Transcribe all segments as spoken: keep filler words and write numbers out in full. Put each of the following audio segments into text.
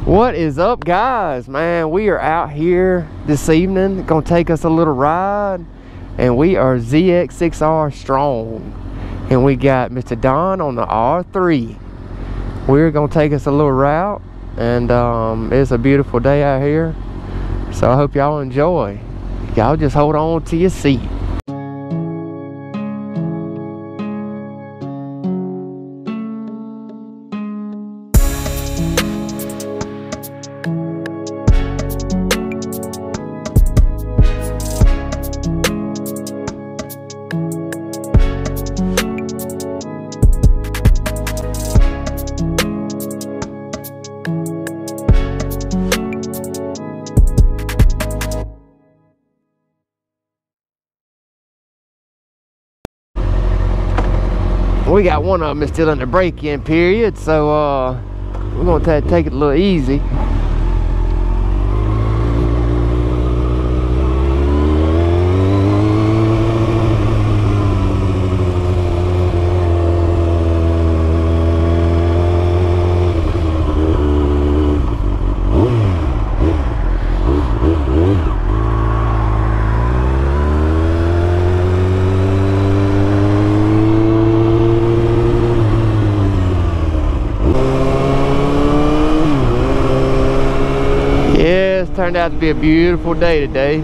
What is up, guys? Man, we are out here this evening, gonna take us a little ride, and we are Z X six R strong, and we got Mister Don on the R three. We're gonna take us a little route, and um, it's a beautiful day out here, so I hope y'all enjoy. Y'all just hold on to your seat. We got one of them is still in the break-in period, so uh, we're gonna take it a little easy. Turned out to be a beautiful day today.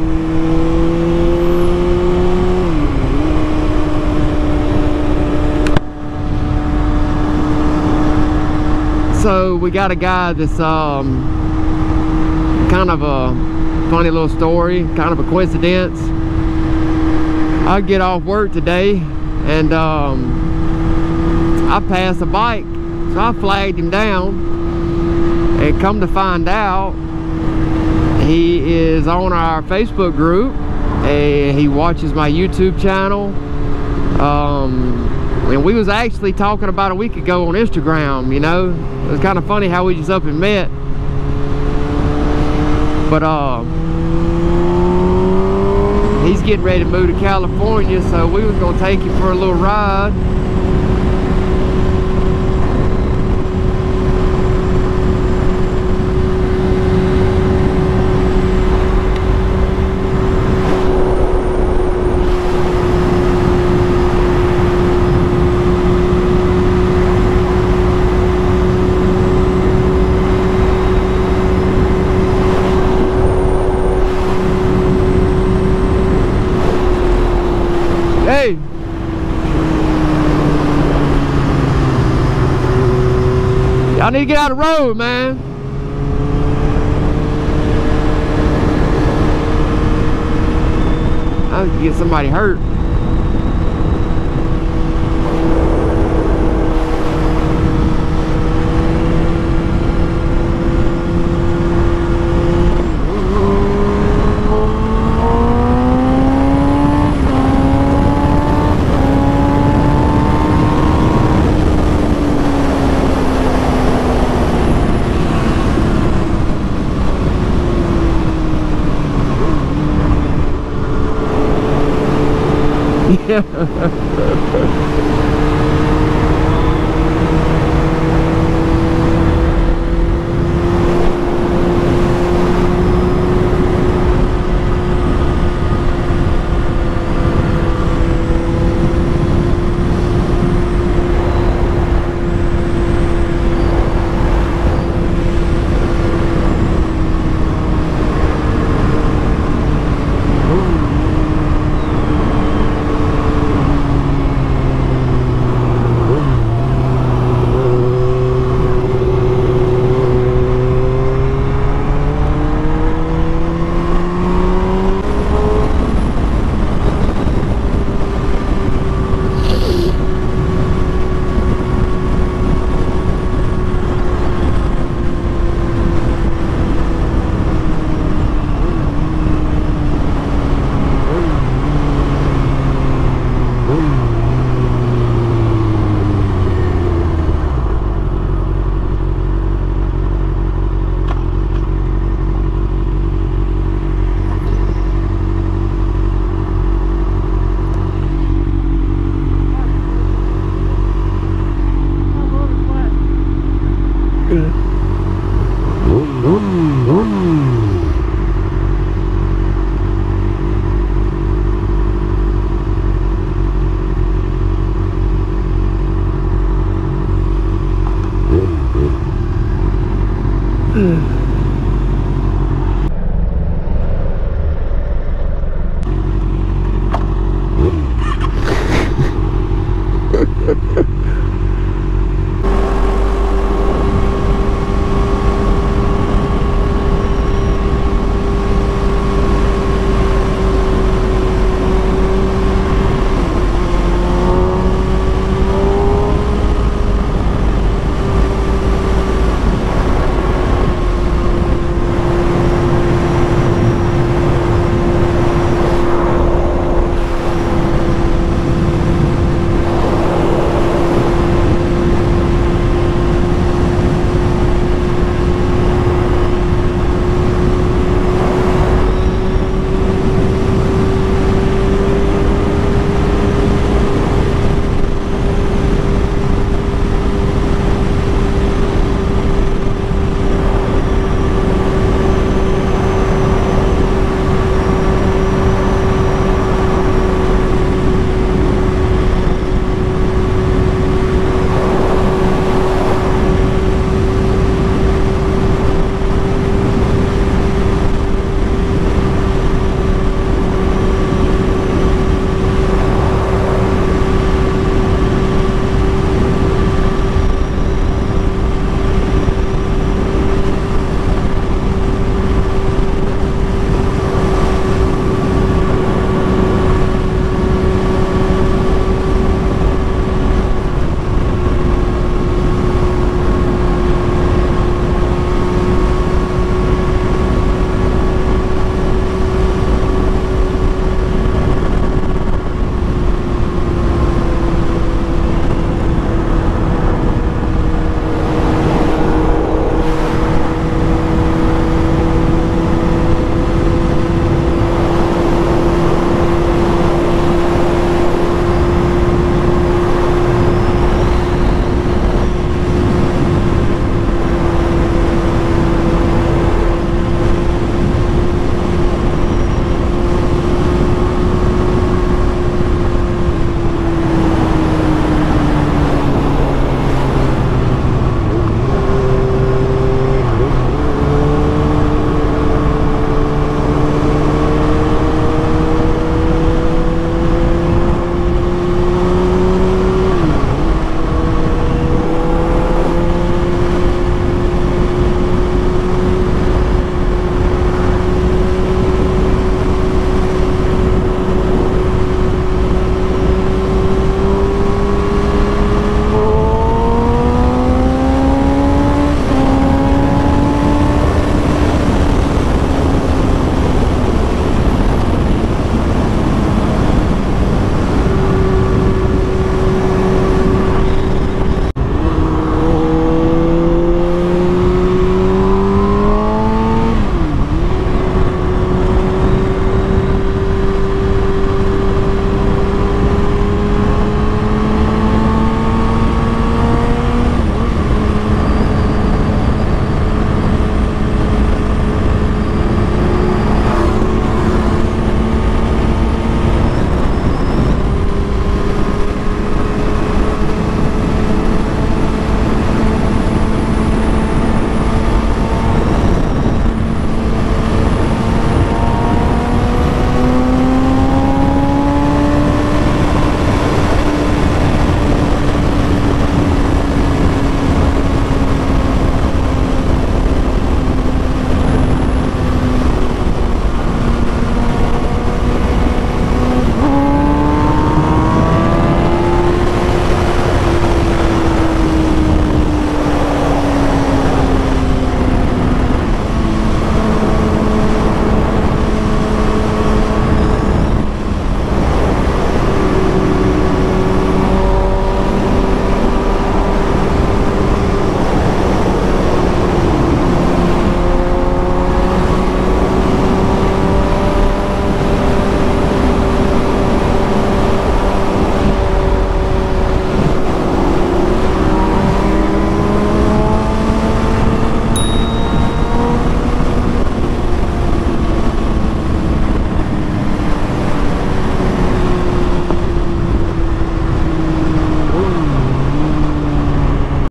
So we got a guy that's um, kind of a funny little story, kind of a coincidence. I get off work today and um, I passed a bike, so I flagged him down, and come to find out, he is on our Facebook group, and he watches my YouTube channel. Um, and we was actually talking about a week ago on Instagram, you know. It was kind of funny how we just up and met. But uh, he's getting ready to move to California, so we was gonna take him for a little ride. Hey! Y'all need to get out of the road, man. I could get somebody hurt. Yeah. Mm.